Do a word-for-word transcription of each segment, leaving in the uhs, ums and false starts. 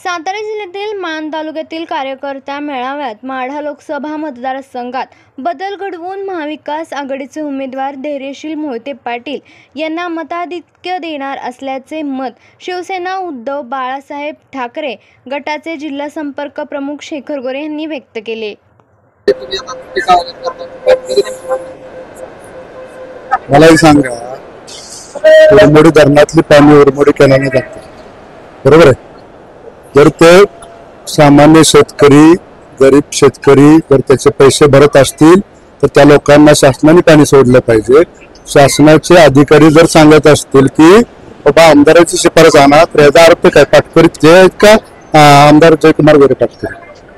सातारा जिल्ह्यातील मान तालुक्यातील कार्यकर्ता मेळाव्यात माढा लोकसभा मतदारसंघात बदल घडवून महाविकास आघाडीचे उमेदवार धैर्यशील मोहिते पाटील यांना मताधिक्य देणार असल्याचे मत शिवसेना उद्धव बाळासाहेब ठाकरे गटाचे जिल्हा संपर्क प्रमुख शेखर गोरे यांनी व्यक्त केले। मला सांगा, उरमोडी धरणातली पाणी उरमोडी कॅनलने जाते, बरोबर आहे? जर ते सामान्य शेतकरी, गरीब शेतकरी जर त्याचे पैसे भरत असतील तर त्या लोकांना शासनाने पाणी सोडलं पाहिजे। शासनाचे अधिकारी जर सांगत असतील की बाबा आमदाराची शिफारस आणा, तर याचा अर्थ काय? पाटकरी जे आहेत का आमदार जयकुमार गोरे पाटकरी?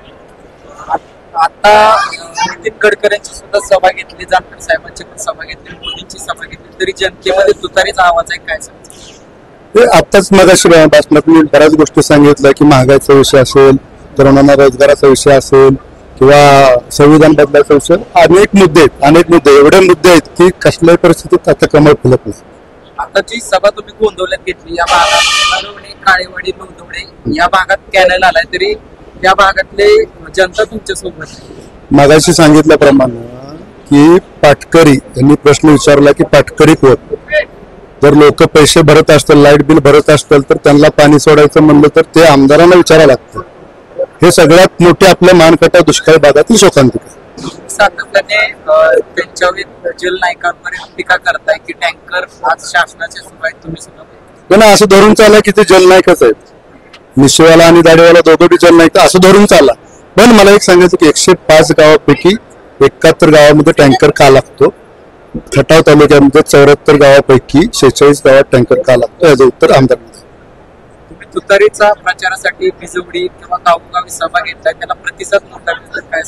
आता नितीन गडकरींची सुद्धा सभा घेतली, जानकर साहेबांची पण सभा घेतली, मोदींची सभा घेतली, तरी जनतेमध्ये तुतारीचा आवाज आहे, काय सांगतो? ते आत्ताच मगाशी भाषणात मी बऱ्याच गोष्टी सांगितल्या की महागाईचा विषय असेल, तरुणांना रोजगाराचा विषय असेल किंवा संविधान बदलाचा विषय, अनेक मुद्दे आहेत अनेक मुद्दे एवढे मुद्दे आहेत की कसल्याही परिस्थितीत आता कमळ फुलत नाही। आता जी सभा तुम्ही गोंदवल्यात घेतली, या भागात काळेवाडी लोंढवडे या भागात कॅनल आलाय, तरी या भागातले जनता तुमच्या सोबत मगाशी सांगितल्याप्रमाणे की पाटकरी यांनी प्रश्न विचारला की पाटकरी कोण? जर लोक पैसे भरत असतील, लाईट बिल भरत असतील, तर त्यांना पाणी सोडायचं म्हणलं तर ते आमदारांना विचारावं लागतं। हे सगळ्यात मोठे आपल्या मानकटा दुष्काळी भागातील शोकांतिका। सातत्याने त्यांच्यावर जल नायकांवर टीका करताय की टँकर आज शासनाचे सुरू आहेत, तुम्ही सुद्धा ना असं धरून चालला की ते जलनायकच आहेत, निशिवाला आणि दाढीवाला दोघं बी जलनायक असं धरून चालला। पण मला एक सांगायचं की एकशे पाच गावापैकी एकाहत्तर गावामध्ये टँकर का लागतो? खटाव तालुक्यामध्ये चौऱ्याहत्तर गावापैकी शेहेचाळीस गावात टँकर का लागतो? याचं उत्तर आमदार। तुम्ही तुतारीचा प्रचारासाठी बिजवडी किंवा गावोगावी सभा घेतलाय, त्याला प्रतिसाद मोठा मिळतो, काय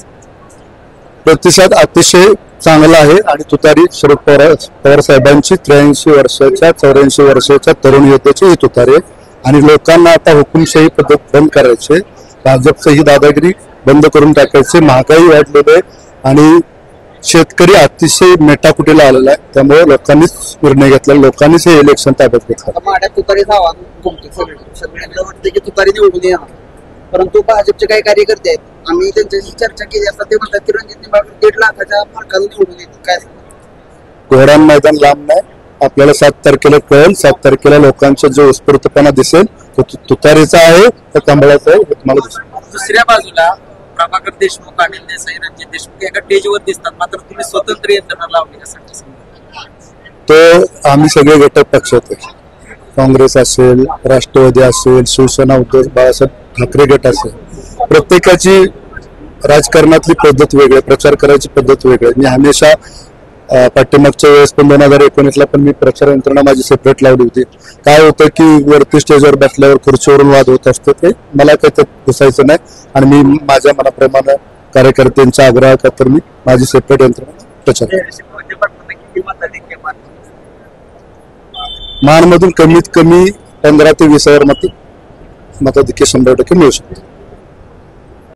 प्रतिसाद अतिशय चांगला आहे आणि तुतारी शरद पवार पवार साहेबांची त्र्याऐंशी वर्षाच्या चौऱ्याऐंशी वर्षाच्या तरुण योद्ध्याची ही तुतारी आहे आणि लोकांना आता हुकुमशाही पद्धत बंद करायचे, भाजपचं ही दादागिरी बंद करून टाकायचे, महागाई वाढलेली आहे आणि शेतकरी अतिशय मेटाकुटीला आलेला आहे, त्यामुळे लोकांनीच निर्णय घेतला, लोकांनीच हे इलेक्शन ताब्यात घेतलं। तुतारीचा आवाज सगळ्यांना वाटतं की तुतारी निवडून येणार, परंतु भाजपचे काही कार्यकर्ते आहेत, आम्ही त्यांच्याशी चर्चा केली असता ते म्हणतात की रणजित निंबाळकर दीड लाखाच्या फरकाने निवडून येतील, काय सांगतात? घोडान मैदान लांब नाही, आपल्याला सात तारखेला कळेल, सात तारखेला लोकांचा जो उत्स्फूर्तपणा दिसेल तो तुतारीचा आहे का कमळाचा आहे हे तुम्हाला दिसेल। दुसऱ्या बाजूला प्रभाकर देशमुख, अनिल देसाई, रणजित देशमुख एका स्टेजवर दिसतात, मात्र तुम्ही स्वतंत्र यंत्रणा लावली यासाठी तो आम्ही सगळे घटक पक्षात आहे, काँग्रेस असेल, राष्ट्रवादी असेल, शिवसेना उद्धव बाळासाहेब ठाकरे गट असेल, प्रत्येकाची राजकारणातली पद्धत वेगळी, प्रचार करायची पद्धत वेगळी। मी हमेशा पाठीमागच्या वेळेस पण दोन हजार एकोणीसला पण मी प्रचार यंत्रणा माझी सेपरेट लावली होती। काय होतं की वरती स्टेजवर बसल्यावर खुर्चीवरून वाद होत असतो, ते मला काही त्यात घुसायचं नाही आणि मी माझ्या मनाप्रमाणे कार्यकर्त्यांचा आग्रह खातर मी माझी सेपरेट यंत्रणा प्रचार मानमधून कमीत कमी पंधरा ते वीस हजार मत मताधिक्य शंभर टक्के मिळू शकतो।